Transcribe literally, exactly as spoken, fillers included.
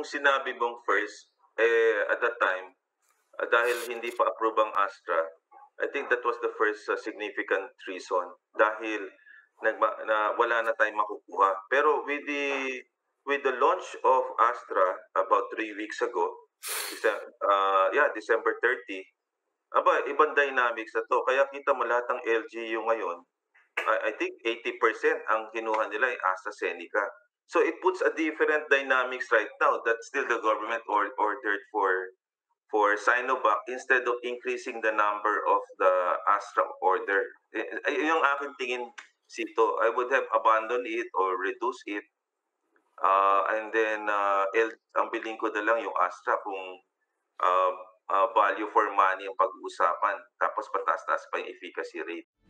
sinabi mong first, eh, at that time, uh, dahil hindi pa approve ang Astra, I think that was the first uh, significant reason. Dahil nagma, na wala na tayong makukuha. Pero with the with the launch of Astra about three weeks ago, Dece- uh, yeah, December thirtieth, aba, ibang dynamics na to. Kaya kita mo lahat ng L G U ngayon, I, I think eighty percent ang kinuha nila ay AstraZeneca. So it puts a different dynamics right now that still the government or, ordered for for Sinovac instead of increasing the number of the Astra order. Eh, eh, yung aking tingin, Sito, I would have abandoned it or reduced it. Uh, and then, uh, L, ang bilhin ko na lang yung Astra kung uh, uh, value for money ang pag-uusapan. Tapos pataas-taas pa yung efficacy rate.